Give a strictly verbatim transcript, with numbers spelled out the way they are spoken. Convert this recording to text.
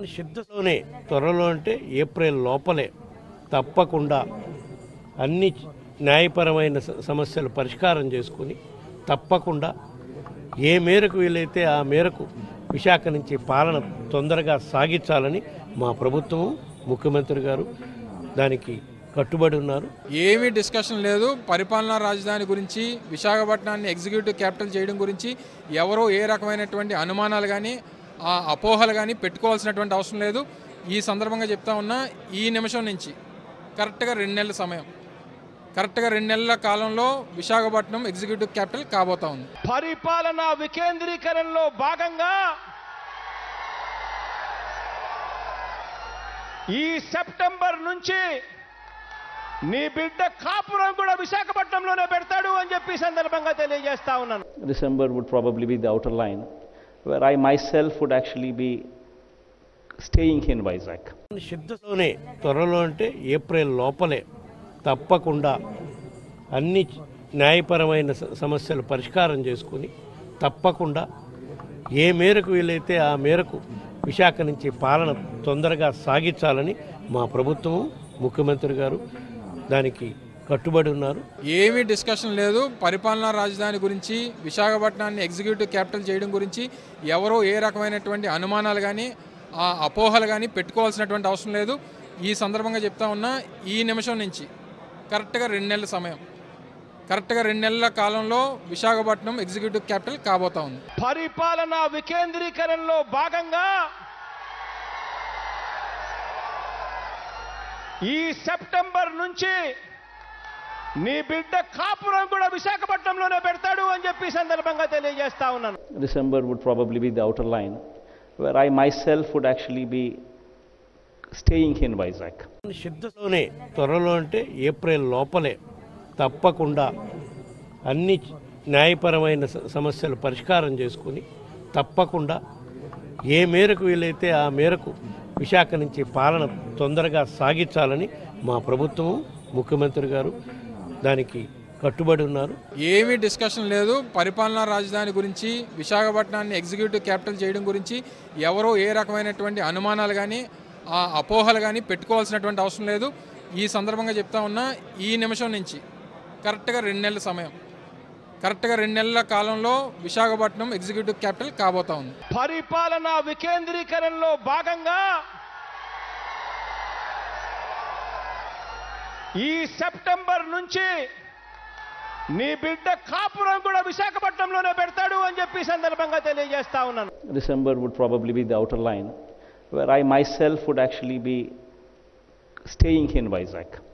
సిద్ధతోనే త్వరలో అంటే ఏప్రిల్ లోపలే తప్పకుండా అన్ని న్యాయపరమైన సమస్యలు పరిష్కారం చేసుకుని తప్పకుండా ఏ మేరకు వీలైతే ఆ మేరకు విశాఖ నుంచి పాలన తొందరగా సాగించాలని మా ప్రభుత్వం ముఖ్యమంత్రి గారు దానికి కట్టుబడి ఉన్నారు. ఏమీ డిస్కషన్ లేదు. పరిపాలనా రాజధాని గురించి విశాఖపట్నాన్ని ఎగ్జిక్యూటివ్ క్యాపిటల్ చేయడం గురించి ఎవరో ఏ రకమైనటువంటి అనుమానాలు కానీ ఆ అపోహలు కానీ పెట్టుకోవాల్సినటువంటి అవసరం లేదు. ఈ సందర్భంగా చెప్తా ఉన్నా, ఈ నిమిషం నుంచి కరెక్ట్గా రెండు నెలల సమయం కరెక్ట్గా రెండు నెలల కాలంలో విశాఖపట్నం ఎగ్జిక్యూటివ్ క్యాపిటల్ కాబోతా ఉంది. పరిపాలనా వికేంద్రీకరణలో భాగంగా ఈ సెప్టెంబర్ నుంచి నీ బిడ్డ కాపురం కూడా విశాఖపట్నంలోనే పెడతాడు అని చెప్పి సందర్భంగా తెలియజేస్తా ఉన్నాను. December would probably be the outer line where I myself would actually be staying in Vizag. సిద్ధతోనే త్వరలో అంటే ఏప్రిల్ లోపలే తప్పకుండా అన్ని న్యాయపరమైన సమస్యలు పరిష్కారం చేసుకుని తప్పకుండా ఏ మేరకు వీలైతే ఆ మేరకు విశాఖ నుంచి పాలన తొందరగా సాగించాలని మా ప్రభుత్వం ముఖ్యమంత్రి గారు దానికి కట్టుబడి ఉన్నారు. ఏమీ డిస్కషన్ లేదు. పరిపాలనా రాజధాని గురించి విశాఖపట్నాన్ని ఎగ్జిక్యూటివ్ క్యాపిటల్ చేయడం గురించి ఎవరో ఏ రకమైనటువంటి అనుమానాలు కానీ ఆ అపోహలు కానీ పెట్టుకోవాల్సినటువంటి అవసరం లేదు. ఈ సందర్భంగా చెప్తా ఉన్నా, ఈ నిమిషం నుంచి కరెక్ట్గా రెండు నెలల సమయం కరెక్ట్గా రెండు నెలల కాలంలో విశాఖపట్నం ఎగ్జిక్యూటివ్ క్యాపిటల్ కాబోతా ఉంది. పరిపాలనా వికేంద్రీకరణలో భాగంగా ఈ సెప్టెంబర్ నుంచి నీ బిడ్డ కాపురం కూడా విశాఖపట్నంలోనే పెడతాడు అని చెప్పి సందర్భంగా తెలియజేస్తా ఉన్నాను. December would probably be the outer line where I myself would actually be staying in Vizag. సిద్ధతోనే త్వరలో అంటే ఏప్రిల్ లోపలే తప్పకుండా అన్ని న్యాయపరమైన సమస్యలు పరిష్కారం చేసుకుని తప్పకుండా ఏ మేరకు వీలైతే ఆ మేరకు విశాఖ నుంచి పాలన తొందరగా సాగించాలని మా ప్రభుత్వం ముఖ్యమంత్రి గారు దానికి కట్టుబడి ఉన్నారు. ఏమీ డిస్కషన్ లేదు. పరిపాలనా రాజధాని గురించి విశాఖపట్నాన్ని ఎగ్జిక్యూటివ్ క్యాపిటల్ చేయడం గురించి ఎవరో ఏ రకమైనటువంటి అనుమానాలు కానీ ఆ అపోహలు కానీ పెట్టుకోవాల్సినటువంటి అవసరం లేదు. ఈ సందర్భంగా చెప్తా ఉన్నా, ఈ నిమిషం నుంచి కరెక్ట్గా రెండు నెలల సమయం కరెక్ట్గా రెండు నెలల కాలంలో విశాఖపట్నం ఎగ్జిక్యూటివ్ క్యాపిటల్ కాబోతా ఉంది. పరిపాలనా వికేంద్రీకరణలో భాగంగా ఈ సెప్టెంబర్ నుంచి నీ బిడ్డ కాపురం కూడా విశాఖపట్నంలోనే పెడతాడు అని చెప్పి సందర్భంగా తెలియజేస్తా ఉన్నాను. December would probably be the outer line where I myself would actually be staying in Vizag.